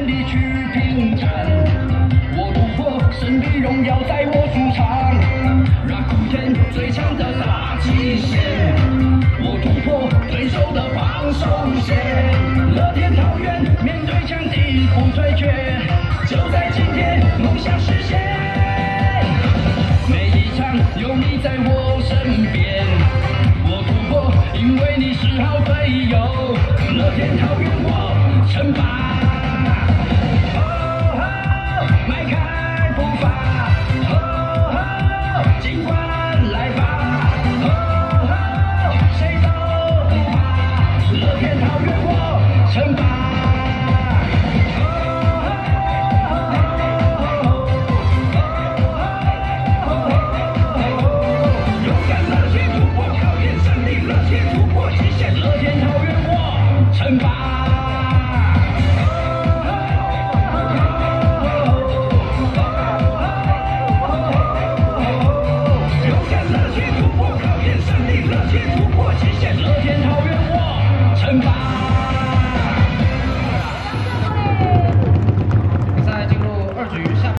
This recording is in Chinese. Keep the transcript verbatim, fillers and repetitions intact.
全力去拼战。我突破，神的荣耀在我主场，让古天最强的大极限。我突破对手的防守线，乐天桃园面对强敌不退却，就在今天梦想实现。每一场有你在我身边，我突破，因为你是好队友。乐天桃园我称霸。哦吼，迈开步伐，哦吼，尽管来吧，哦吼，谁都不怕。乐天桃园我称霸。